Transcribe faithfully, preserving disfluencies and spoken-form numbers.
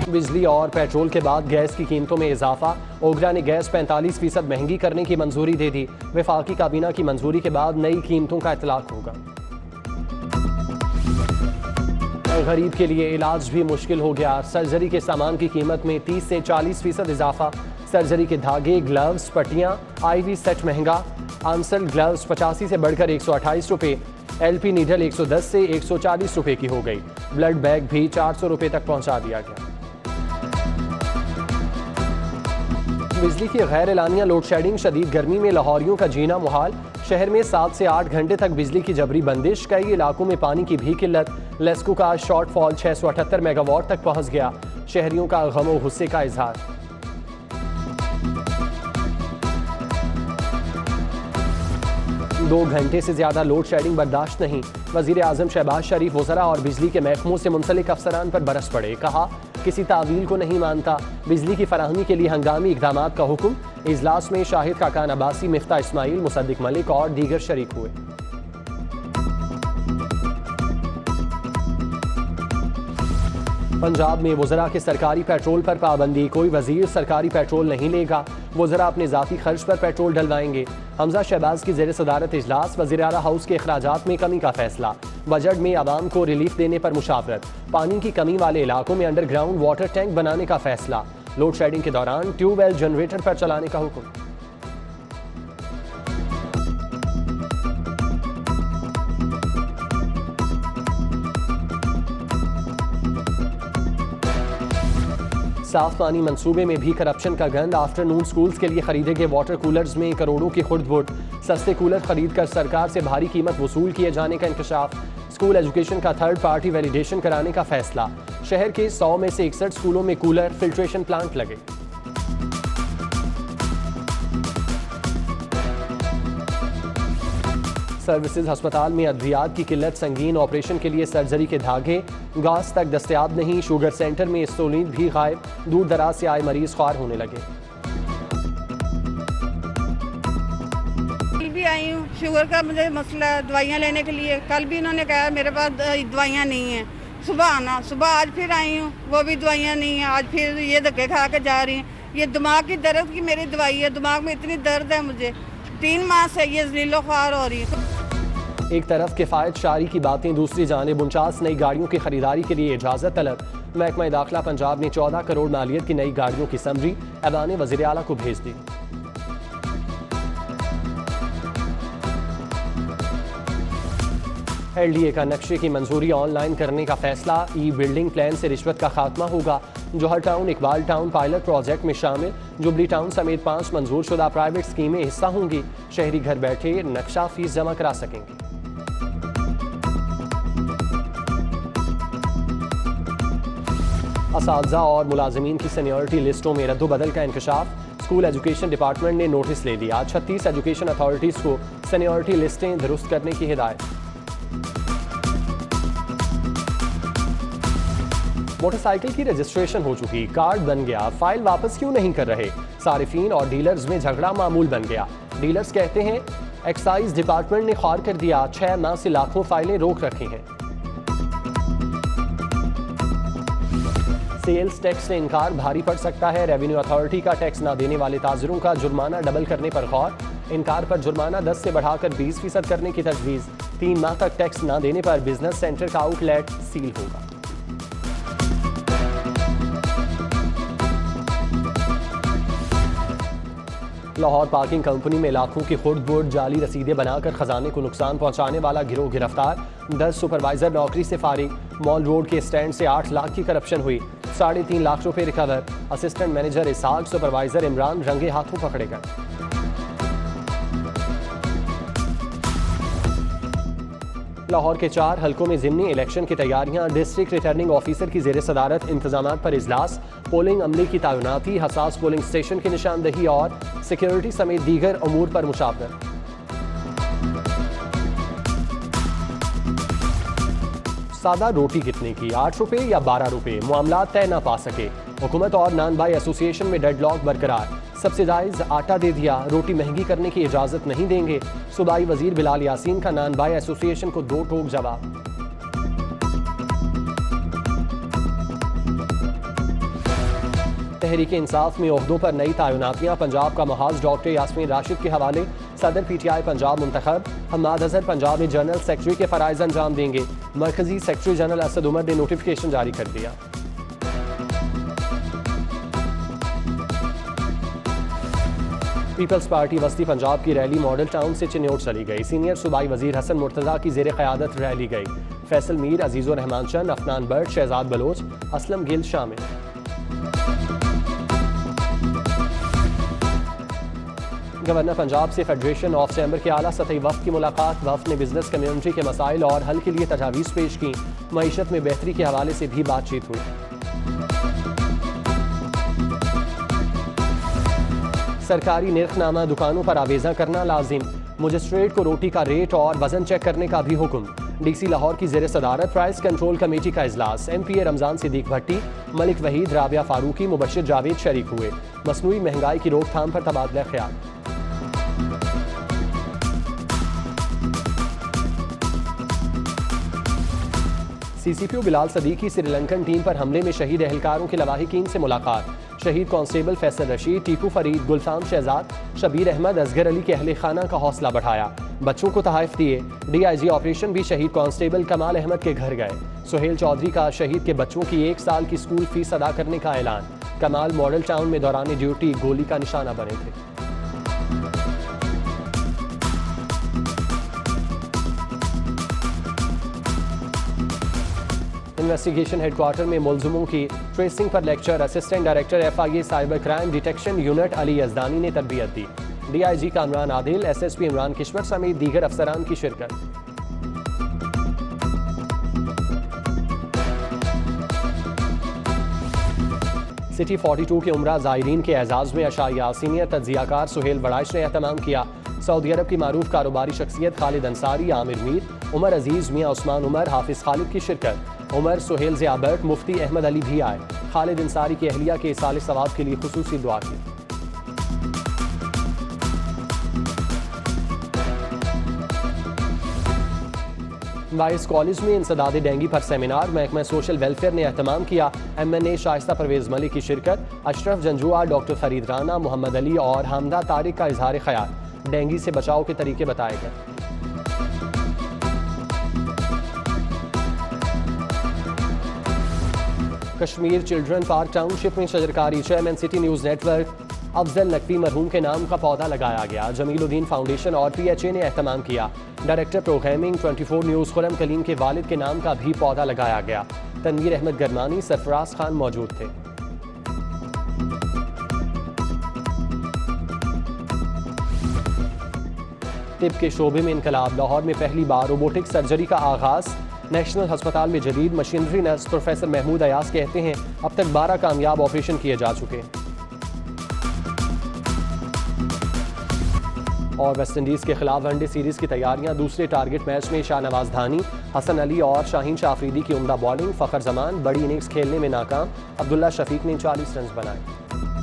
बिजली और पेट्रोल के बाद गैस की कीमतों में इजाफा। ओगरा ने गैस पैंतालीस फीसद महंगी करने की मंजूरी दे दी। वफाकी काबीना की मंजूरी के बाद नई कीमतों का इतलाक होगा। गरीब के लिए इलाज भी मुश्किल हो गया। सर्जरी के सामान की कीमत में तीस से चालीस फीसद इजाफा। सर्जरी के धागे, ग्लव्स, पट्टियां, आईवी सेट महंगा। आंसल ग्लव्स पचासी से बढ़कर एक सौ अट्ठाईस रुपये। एलपी नीडल एक सौ दस से एक सौ चालीस रुपये की हो गई। ब्लड बैग भी चार सौ रुपये तक पहुंचा दिया गया। बिजली की गैर एलानिया लोड शेडिंग, शदीद गर्मी में लाहौरियों का जीना मुहाल। शहर में सात से आठ घंटे तक बिजली की जबरी बंदिश। कई इलाकों में पानी की भी किल्लत। लेस्को का शॉर्टफॉल छह सौ अठहत्तर मेगावाट तक पहुंच गया। शहरियों का गम और गुस्से का इजहार। दो घंटे से ज्यादा लोड शेडिंग बर्दाश्त नहीं। वजीर आजम शहबाज शरीफ वज़रा और बिजली के महकमों से मुंसलिक अफसरान पर बरस पड़े। कहा किसी तावील को नहीं मानता। बिजली की फराहमी के लिए हंगामी इकदाम का हुक्म। इजलास में शाहिद खाकान अब्बासी, मिफ्ता इस्माइल, मुसद्दिक मलिक और दीगर शरीक हुए। पंजाब में वज़रा के सरकारी पेट्रोल पर पाबंदी। कोई वजीर सरकारी पेट्रोल नहीं लेगा। वज़रा अपने ज़ाती खर्च पर पेट्रोल डलवाएंगे। हमजा शहबाज की ज़ेर सदारत इजलास। वज़ीर आला हाउस के अखराजात में कमी का फैसला। बजट में आवाम को रिलीफ देने पर मुशावरत। पानी की कमी वाले इलाकों में अंडरग्राउंड वाटर टैंक बनाने का फैसला। लोड शेडिंग के दौरान ट्यूबवेल जनरेटर पर चलाने का हुक्म। साफ पानी मंसूबे में भी करप्शन का गंद। आफ्टरनून स्कूल्स के लिए खरीदे गए वाटर कूलर्स में करोड़ों की खुर्द-बुर्द। सस्ते कूलर खरीद कर सरकार से भारी कीमत वसूल किए जाने का इंकशाफ। स्कूल एजुकेशन का थर्ड पार्टी वैलिडेशन कराने का फैसला। शहर के सौ में से इकसठ स्कूलों में कूलर फिल्ट्रेशन प्लांट लगे। सर्विसेज अस्पताल में अद्वियात की किल्लत। संगीन ऑपरेशन के लिए सर्जरी के धागे, गैस तक दस्तयाब नहीं। शुगर सेंटर में इंसुलिन भी गायब। दूर दराज से आए मरीज ख्वार होने लगे। कल भी आई हूँ, शुगर का मुझे मसला, दवाइयाँ लेने के लिए। कल भी इन्होंने कहा मेरे पास दवाइयाँ नहीं हैं, सुबह आना। सुबह आज फिर आई हूँ, वो भी दवाइयाँ नहीं हैं। आज फिर ये धक्के खा के जा रही हैं। ये दिमाग की दर्द की मेरी दवाई है। दिमाग में इतनी दर्द है मुझे, तीन माह से ये ज़लीलो ख्वार हो रही है। एक तरफ किफ़ायत शारी की बातें, दूसरी जानिब उनचास नई गाड़ियों की खरीदारी के लिए इजाज़त तलब। महकमा दाखिला पंजाब ने चौदह करोड़ मालियत की नई गाड़ियों की समरी ऐवान वज़ीर आला को भेज दी। एल डी ए का नक्शे की मंजूरी ऑनलाइन करने का फैसला। ई बिल्डिंग प्लान से रिश्वत का खात्मा होगा। Johar town, Iqbal town pilot project में शामिल। जुबली टाउन समेत पांच मंजूर शुदा प्राइवेट स्कीमें हिस्सा होंगी। शहरी घर बैठे नक्शा फीस जमा करा सकेंगे। असातिज़ा और मुलाजिमीन की सीनियरिटी लिस्टों में रद्दोबदल का इंकशाफ। स्कूल एजुकेशन डिपार्टमेंट ने नोटिस ले लिया। छत्तीस एजुकेशन अथॉरिटीज़ को सीनियरिटी लिस्टें दुरुस्त करने की हिदायत। मोटरसाइकिल की रजिस्ट्रेशन हो चुकी, कार्ड बन गया, फाइल वापस क्यों नहीं कर रहे? सारिफीन और डीलर्स में झगड़ा मामूल बन गया। डीलर्स कहते हैं एक्साइज डिपार्टमेंट ने ख्वार कर दिया, छह माह से लाखों फाइलें रोक रखी हैं। सेल्स टैक्स से इनकार भारी पड़ सकता है। रेवेन्यू अथॉरिटी का टैक्स न देने वाले ताजरों का जुर्माना डबल करने पर गौर। इनकार पर जुर्माना दस से बढ़ाकर बीस फीसद करने की तजवीज़। तीन माह तक टैक्स न देने पर बिजनेस सेंटर का आउटलेट सील होगा। लाहौर पार्किंग कंपनी में लाखों की खुर्द-बुर्द, जाली रसीदें बनाकर खजाने को नुकसान पहुंचाने वाला गिरोह गिरफ्तार। दस सुपरवाइजर नौकरी से फारिग। मॉल रोड के स्टैंड से आठ लाख की करप्शन हुई। साढ़े तीन लाख रुपए recover. Assistant manager Ishaq, supervisor Imran रंगे हाथों पकड़े गए। लाहौर के चार हलकों में ज़िमनी इलेक्शन की तैयारियां। डिस्ट्रिक्ट रिटर्निंग ऑफिसर की ज़ेर सदारत इंतजामात पर इजलास। पोलिंग अमले की तैनाती, हसास पोलिंग स्टेशन की निशानदही और सिक्योरिटी समेत दीगर अमूर पर मुशावरत। सादा रोटी कितने की, आठ रुपए या बारह रुपए? मामला तय न पा सके। हुकूमत और नान बाई एसोसिएशन में डेडलॉक बरकरार। सब्सिडाइज आटा दे दिया, रोटी महंगी करने की इजाजत नहीं देंगे। सूबाई वजीर बिलाल यासीन का नान बाई एसोसिएशन को दो टोक जवाब। तहरीक इंसाफ में ओहदों पर नई तयनातियाँ। पंजाब का महाज डॉक्टर यास्मीन राशिद के हवाले। सदर पी टी आई पंजाब मुंतखब। हम्माद अजहर पंजाब में जनरल सेक्रेटरी के फराइज अंजाम देंगे। मरकजी सेक्रेटरी जनरल असद उमर ने नोटिफिकेशन जारी कर दिया। पीपल्स पार्टी वस्ती पंजाब की रैली मॉडल टाउन से चिन्नौट चली गई। सीनियर सूबाई वजीर हसन मुर्तज़ा की ज़ेर क़यादत रैली गई। फैसल मीर, अजीज़ुर रहमान चंद, अफनान बट, शहजाद बलोच, असलम गिल शामिल। गवर्नर पंजाब से फेडरेशन ऑफ चैम्बर के आला सतही वफ़द की मुलाकात। वफ़द ने बिजनेस कम्यूनिटी के मसाइल और हल के लिए तजावीज़ पेश की। मईशत में बेहतरी के हवाले से भी बातचीत हुई। सरकारी निर्खनामा दुकानों पर आवेजा करना लाजिम। मजिस्ट्रेट को रोटी का रेट और वजन चेक करने का भी हुक्म। डीसी लाहौर की ज़ेर सदारत प्राइस कंट्रोल कमेटी का इजलास। M P A Ramzan Siddique Bhatti, Malik Waheed, Rabia Farooqi, Mubashir Javed शरीक हुए। मसनूई महंगाई की रोकथाम पर तबादला ख्याल। C C P O Bilal Sadiq की श्रीलंकन टीम पर हमले में शहीद एहलकारों के लवाहिकीन से मुलाकात। शहीद कांस्टेबल फैसल रशीद, टीकू फरीद, गुलफाम शहजाद, शबीर अहमद, असगर अली के अहले खाना का हौसला बढ़ाया। बच्चों को तहाइफ दिए। डी आई जी ऑपरेशन भी शहीद कांस्टेबल कमाल अहमद के घर गए। सुहेल चौधरी का शहीद के बच्चों की एक साल की स्कूल फीस अदा करने का ऐलान। कमाल मॉडल टाउन में दौरान ड्यूटी गोली का निशाना बने थे। इन्वेस्टिगेशन हेडक्वार्टर में मुलजिमों की ट्रेसिंग पर lecture. Assistant director F I A cyber crime detection unit Ali Yazdani ने तरबियत दी। D I G Kamran Adil, S S P Imran Kishwar समेत दीगर अफसरान की शिरकत। सिटी फोर्टी टू के उमरा ज़ायरीन के एजाज़ में अशाया। सीनियर तज्जियाकार सुहेल बड़ाइश ने एहतमाम किया। सऊदी अरब की मारूफ कारोबारी शख्सियत खालिद अंसारी, आमिर मीर, उमर अजीज़, मियाँ उस्मान उमर, हाफिज़ खालिद की शिरकत। उमर, सुहेल ज़ियाबर्ट, मुफ्ती अहमद अली भी आए। खालिद अंसारी की अहलिया के साल सवाब के लिए खुसूसी दुआ की। वाइस कॉलेज में इंसदाद डेंगू पर सेमिनार। महकमा सोशल वेलफेयर ने एहतमाम किया। M N A Shaista Parvez Malik की शिरकत। अशरफ जंजुआ, डॉक्टर फरीद राना, मोहम्मद अली और हमदा तारिक का इजहार ख्याल। डेंगू से बचाव के तरीके बताए गए। कश्मीर चिल्ड्रन पार्क टाउनशिप में शजरकारी। Chairman city news network Afzal Naqvi मरहूम के नाम का पौधा लगाया गया। जमीलुद्दीन फाउंडेशन और पी एच ए ने एहतमाम किया। Director programming twenty four news Khurram Kaleem के वालिद के नाम का भी पौधा लगाया गया। तनवीर अहमद गरमानी, सरफराज खान मौजूद थे। तिब के शोबे में इनकलाब। लाहौर में पहली बार रोबोटिक सर्जरी का आगाज। नेशनल अस्पताल में जदीद मशीनरी। नर्स प्रोफेसर महमूद अयास कहते हैं अब तक बारह कामयाब ऑपरेशन किए जा चुके। और वेस्ट इंडीज़ के खिलाफ वनडे सीरीज़ की तैयारियां। दूसरे टारगेट मैच में शाहनवाज धानी, हसन अली और शाहीन शाह अफरीदी की उम्दा बॉलिंग। फ़खर जमान बड़ी इनिंग्स खेलने में नाकाम। अब्दुल्ला शफीक ने चालीस रन बनाए।